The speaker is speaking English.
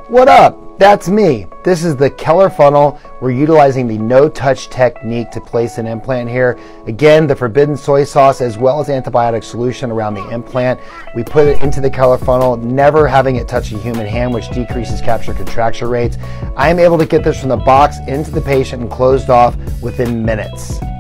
What up? That's me. This is the Keller funnel. We're utilizing the no-touch technique to place an implant here. Again, the forbidden soy sauce as well as antibiotic solution around the implant. We put it into the Keller funnel, never having it touch a human hand, which decreases capture contracture rates. I am able to get this from the box into the patient and closed off within minutes.